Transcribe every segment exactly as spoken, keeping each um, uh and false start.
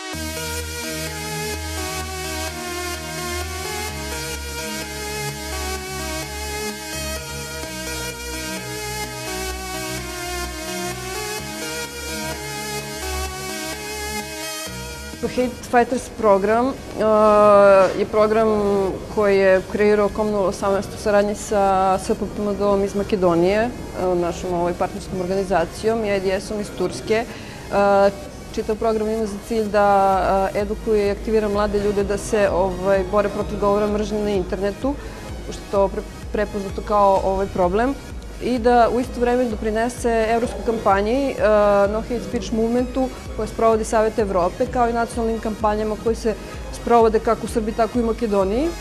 Hate Fighters program je program koji je kreirao Kom nula osamnaest u saradnji sa S P P M D-om iz Makedonije, našom partnerskom organizacijom i I D S-om iz Turske. Čitav program ima za cilj da edukuje i aktivira mlade ljude da se bore protiv govora mržnje na internetu, što je to prepoznato kao problem, i da u isto vreme doprinese evropskoj kampanji No Hate Speech Movementu koje sprovodi Savet Evrope, kao i nacionalnim kampanjama koje se sprovode kako u Srbiji, tako i u Makedoniji.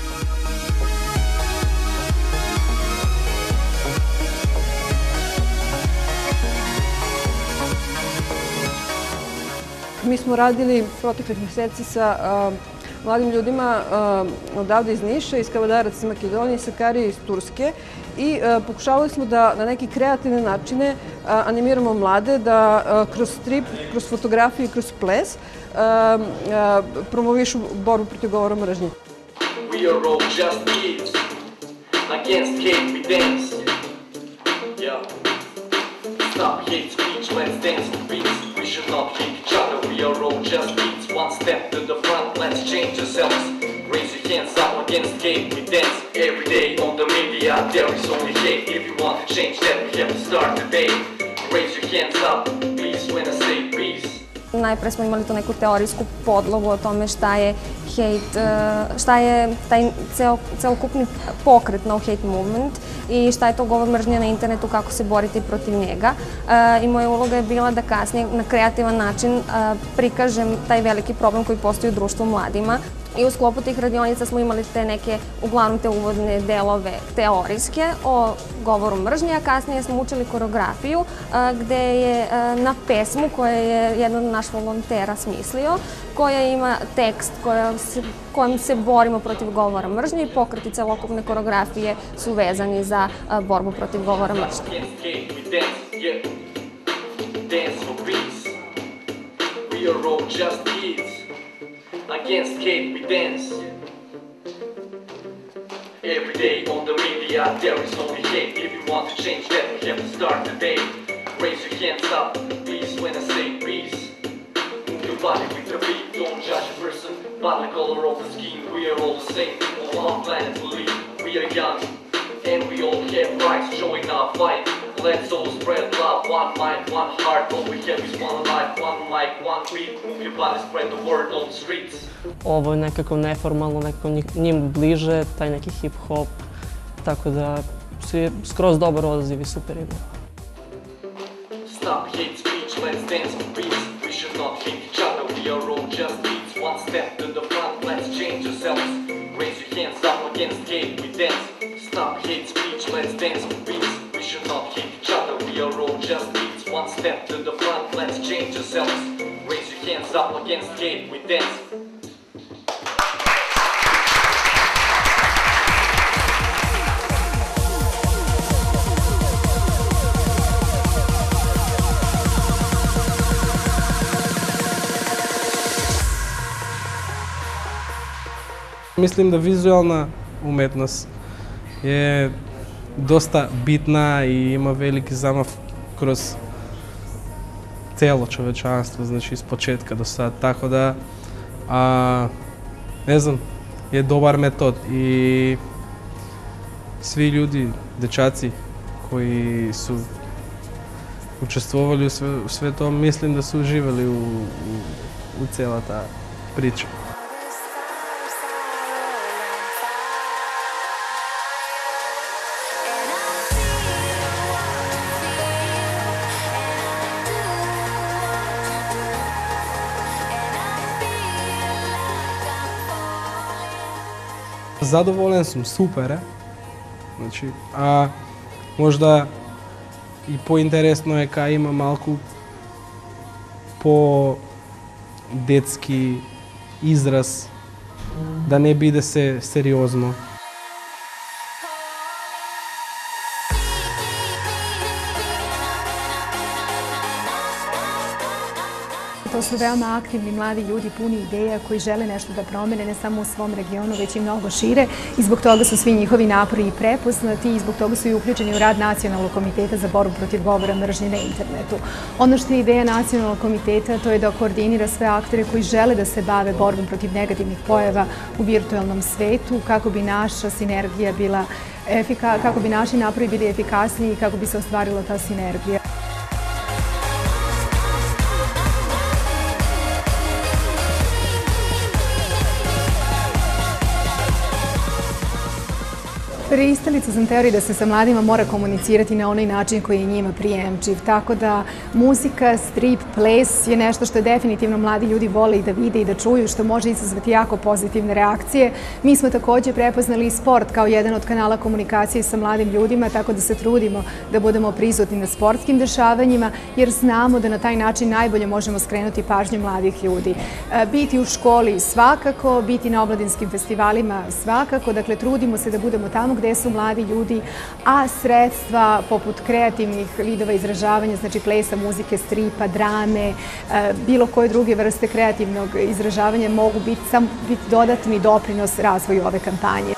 Mi smo radili proteklih meseci sa mladim ljudima odavde iz Niša, iz Kavadarac iz Makedonije, Sakarije iz Turske i pokušavali smo da na neke kreativne načine animiramo mlade da kroz strip, kroz fotografiju i kroz ples promovišu borbu protiv govora mržnje. We are all just kids, against hate we dance. Stop hate speech, let's dance to peace. We should not hate each other, we are all just kids. One step to the front, let's change ourselves. Raise your hands up against hate, we dance. Every day on the media, there is only hate. If you want to change that, we have to start today. Raise your hands up, please, when I say peace. Najpre smo imali tu neku teorijsku podlogu o tome šta je hate, šta je taj celokupni pokret No Hate Movement i šta je to govor mržnje na internetu, kako se boriti protiv njega. I moja uloga je bila da kasnije na kreativan način prikažem taj veliki problem koji postoji u društvu mladima. I u sklopu tih radionica smo imali te neke, uglavnom te uvodne delove teorijske o govoru mržnje, a kasnije smo učili koreografiju gde je na pesmu koju je jedan od naš volontera smislio, koja ima tekst kojim se borimo protiv govora mržnje i pokreti celokupne koreografije su vezani za borbu protiv govora mržnje. Against hate we dance. Every day on the media there is only hate. If you want to change that, we have to start today. Raise your hands up, please, when I say peace. Move your body with the beat, don't judge a person by the color of the skin. We are all the same, on one planet we live. We are young, and we all have rights. Join our fight. Let's all spread love, one mind, one heart. All we have is one life, one mic, one beat. Move your body, spread the word on the streets. Ovo je nekako neformalno, nekako njim bliže, taj neki hip-hop, tako da su je skroz dobar odaziv i super ima. Stop hate speech, let's dance for peace. We should not hate each other, we are all just kids. One step to the front, let's change ourselves. Raise your hands up against hate, we dance. Stop hate speech, let's dance for peace. We should not hate each other, we are all just kids. One step to the front, let's change ourselves. Raise your hands up against hate, we dance. Mislim da vizualna umetnost je dosta bitna i ima veliki zamah kroz celo čovečanstvo, znači iz početka do sad, tako da, a, ne znam, je dobar metod i svi ljudi, dečaci koji su učestvovali u sve, u sve to, mislim da su uživali u, u, u cela ta priča. Zadovoljan sam, super je. Znači, a možda i pointeresno je kaj ima malku po detski izraz, da ne bide se seriozno. To su veoma aktivni mladi ljudi, puni ideja koji žele nešto da promene ne samo u svom regionu, već i mnogo šire i zbog toga su svi njihovi napori i prepoznati i zbog toga su i uključeni u rad Nacionalnog komiteta za borbu protiv govora mržnje na internetu. Ono što je ideja Nacionalnog komiteta to je da koordinira sve aktere koji žele da se bave borbom protiv negativnih pojava u virtualnom svetu kako bi naša sinergija bila efikasna, kako bi naši napori bili efikasniji i kako bi se ostvarila ta sinergija. Pristalica sam teorije da se sa mladima mora komunicirati na onaj način koji je njima prijemčiv. Tako da muzika, strip, ples je nešto što definitivno mladi ljudi vole i da vide i da čuju, što može izazvati jako pozitivne reakcije. Mi smo također prepoznali i sport kao jedan od kanala komunikacije sa mladim ljudima, tako da se trudimo da budemo prisutni na sportskim dešavanjima, jer znamo da na taj način najbolje možemo skrenuti pažnju mladih ljudi. Biti u školi svakako, biti na omladinskim festivalima svakako, dakle trudimo se da budemo tamo gde su mladi ljudi, a sredstva poput kreativnih vidova izražavanja, znači plesa, muzike, stripa, drame, bilo koje druge vrste kreativnog izražavanja mogu biti sam biti dodatni doprinos razvoju ove kampanje.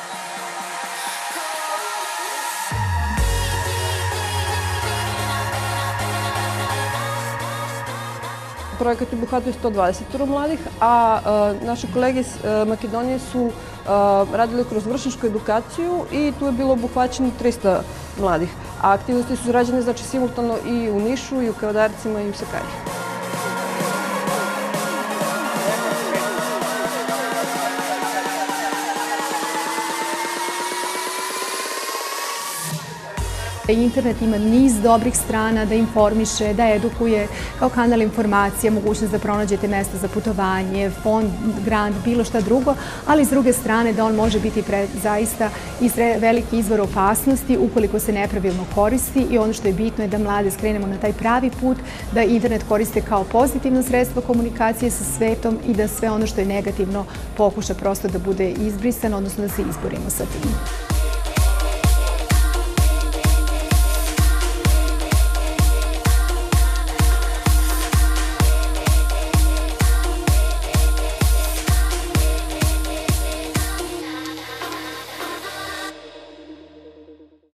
Projekat je obuhvatio sto dvadeset mladih, a naše kolege iz Makedonije su radili kroz vršnjačku edukaciju i tu je bilo obuhvaćeno trista mladih. A aktivnosti su rađene znači simultano i u Nišu, i u Kavadarcima, i u Sakariji. Internet ima niz dobrih strana da informiše, da edukuje kao kanal informacija, mogućnost da pronađete mesta za putovanje, fond, grant, bilo šta drugo, ali s druge strane da on može biti zaista i veliki izvor opasnosti ukoliko se nepravilno koristi i ono što je bitno je da mlade skrenemo na taj pravi put, da internet koriste kao pozitivno sredstvo komunikacije sa svetom i da sve ono što je negativno pokuša prosto da bude izbrisano, odnosno da se izborimo sa tim.